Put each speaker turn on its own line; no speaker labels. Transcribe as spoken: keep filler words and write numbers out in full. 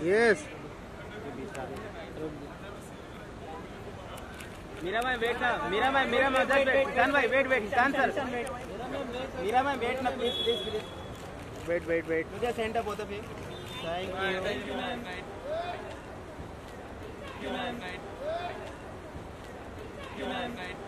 Yes.
Meera भाई wait ना, मीरा भाई मीरा भाई जस्ट वेट, किसान भाई वेट वेट, किसान सर, मीरा भाई वेट ना please please please,
Wait, wait, wait.
मुझे सेंड अप होता फिर, thank you, thank you ma'am, thank you ma'am, thank you ma'am.